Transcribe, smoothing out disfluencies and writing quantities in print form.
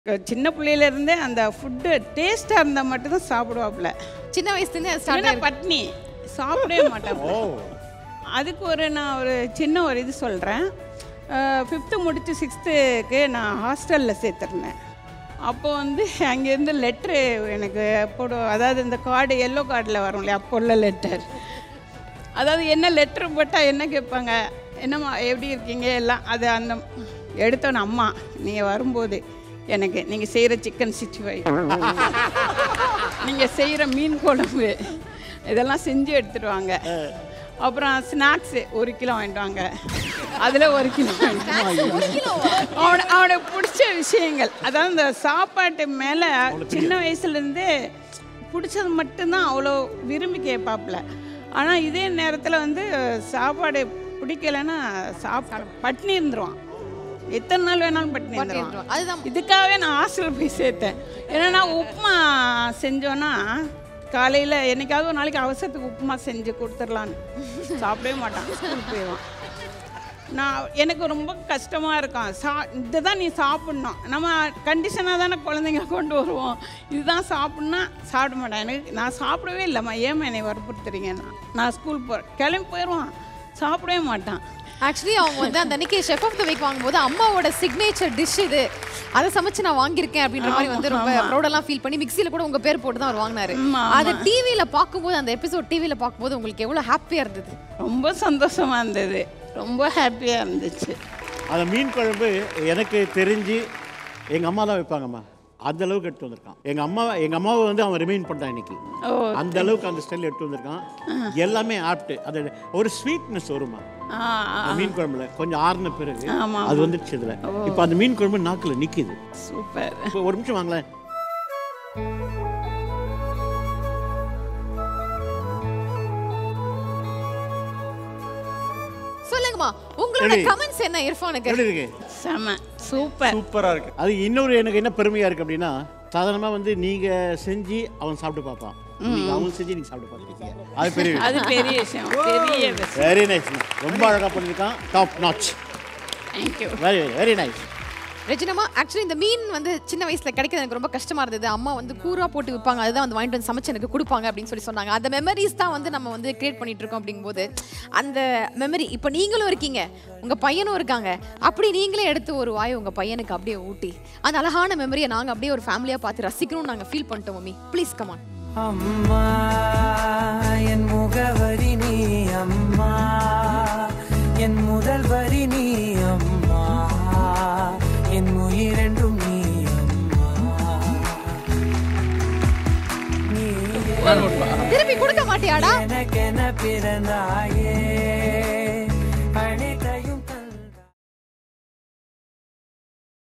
சின்ன பிள்ளையிலேருந்தே அந்த ஃபுட்டு டேஸ்ட்டாக இருந்தால் மட்டும்தான் சாப்பிடுவாப்புல. சின்ன வயசுலேருந்தே ஸ்டார்ட் பட்னி சாப்பிடவே மாட்டாங்க. அதுக்கு நான் ஒரு சின்ன ஒரு இது சொல்கிறேன். 5th முடித்து 6th நான் ஹாஸ்டலில் சேர்த்துருந்தேன். அப்போது அங்கேருந்து லெட்ரு எனக்கு அதாவது இந்த கார்டு எல்லோ கார்டில் வரும் இல்லையா, அப்போ உள்ள லெட்டர். அதாவது என்ன லெட்ரு போட்டால் என்ன கேட்பாங்க, என்னம்மா எப்படி இருக்கீங்க எல்லாம். அது அந்த எடுத்தோன்னு, அம்மா நீங்கள் வரும்போது எனக்கு நீங்கள் செய்கிற சிக்கன் 65, நீங்கள் செய்கிற மீன் குழம்பு இதெல்லாம் செஞ்சு எடுத்துடுவாங்க. அப்புறம் ஸ்நாக்ஸு 1 கிலோ வாங்கிட்டு வாங்க, அதில் 1 கிலோ அவனுக்கு பிடிச்ச விஷயங்கள். அதாவது இந்த சாப்பாட்டு மேலே சின்ன வயசுலேருந்தே பிடிச்சது மட்டும்தான் அவ்வளோ விரும்பி கேட்பாப்புல. ஆனால் இதே நேரத்தில் சாப்பாடு பிடிக்கலைன்னா பட்னி இருந்துருவான். எத்தனை நாள் வேணாலும் பட்னி இருந்துருவான். அதுதான் இதுக்காகவே நான் ஹாஸ்டலில் போய் சேர்த்தேன். ஏன்னா உப்புமா செஞ்சோன்னா காலையில் என்னைக்காவது ஒரு நாளைக்கு அவசரத்துக்கு உப்புமா செஞ்சு கொடுத்துடலான்னு சாப்பிடவே மாட்டான், ஸ்கூலுக்கு போயிடுவான். எனக்கு ரொம்ப கஷ்டமாக இருக்கும். இதை தான் நீ சாப்பிட்ணும், நம்ம கண்டிஷனாக தானே குழந்தைங்க கொண்டு வருவோம், இதுதான் சாப்பிட்னா சாப்பிட மாட்டேன். நான் சாப்பிடவே இல்லைம்மா, ஏம்மா என்னை வற்புறுத்துறீங்கன்னா, நான் ஸ்கூல் கிளம்பி போயிடுவான், சாப்பிடவே மாட்டான். ஆக்சுவலி அவங்க அந்த அன்னைக்கு ஷெஃப் ஆஃப் த வீக் வாங்கும்போது அம்மாவோட சிக்னேச்சர் டிஷ் இது, அதை சமைச்சு நான் வாங்கியிருக்கேன் அப்படின்ற மாதிரி ரொம்ப ப்ரௌடெல்லாம் ஃபீல் பண்ணி மிக்சியில் கூட உங்கள் பேர் போட்டு தான் அவர் வாங்கினாரு. அது டிவியில் பார்க்கும்போது, அந்த எபிசோட் டிவியில் பார்க்கும்போது உங்களுக்கு எவ்வளோ ஹாப்பியாக இருந்தது? ரொம்ப சந்தோஷமாக இருந்தது, ரொம்ப ஹாப்பியாக இருந்துச்சு. அந்த மீன் குழம்பு எனக்கு தெரிஞ்சு எங்கள் அம்மா தான் வைப்பாங்கம்மா. அந்த அளவுக்கு எடுத்து வந்திருக்கான் எங்கள் அம்மாவை அவன் ரிமைண்ட் பண்ணிட்டான் இன்னைக்கு. அந்த அளவுக்கு அந்த ஸ்டைல் எடுத்து வந்திருக்கான். எல்லாமே ஆப்ட். அது ஒரு ஸ்வீட்னஸ் வருமா மீன் குழம்புல கொஞ்சம் ஆறுன பிறகு அது வந்துடுச்சு இதில். இப்போ அந்த மீன் குழம்பு நாக்கில் நிற்கிது. சூப்பர். ஒரு நிமிஷம் வாங்களேன். சொல்லுங்கம்மா, உங்களோட கமெண்ட்ஸ் என்ன இர்ஃபானுக்கு? எப்படி இருக்கு? செம சூப்பர், சூப்பரா இருக்கு. அது இன்னொரு எனக்கு என்ன பெருமையா இருக்கு அப்படின்னா, சாதாரணமாக நீங்க செஞ்சு அவன் சாப்பிட்டு பார்ப்பான், அவங்க செஞ்சு நீங்க சாப்பிட்டு பார்த்துருக்கீங்க. அது பெரிய விஷயம். Very nice. ரொம்ப அழகா பண்ணிருக்கான். Top notch. Thank you. Very very nice. ரெஜினாமா, ஆக்சுவலி இந்த மீன் சின்ன வயசுல கிடைக்கிறது எனக்கு ரொம்ப கஷ்டமா இருந்தது. அம்மா கூரா போட்டு விற்பாங்க, அதுதான் வாங்கிட்டு சமைச்சு எனக்கு கொடுப்பாங்க அப்படின்னு சொன்னாங்க. அந்த மெமரிஸ் தான் நம்ம கிரியேட் பண்ணிட்டு இருக்கோம். அப்படிங்கும்போது அந்த மெமரி இப்போ நீங்களும் இருக்கீங்க, உங்க பையனும் இருக்காங்க. அப்படி நீங்களே எடுத்து ஒரு வாய் உங்க பையனுக்கு அப்படியே ஊட்டி அந்த அழகான மெமரியை நாங்கள் அப்படியே ஒரு ஃபேமிலியா பார்த்து ரசிக்கணும்னு நாங்கள் ஃபீல் பண்ணிட்டோம். Mummy please come on. அம்மா என் முகவரி நீ, அம்மா என் முதல் வரி நீ, அம்மா என் உயிரென்றும் நீ, அம்மா நீ திருப்பி கொடுக்க மாட்டியாடா? எனக்கென பிறந்தாயே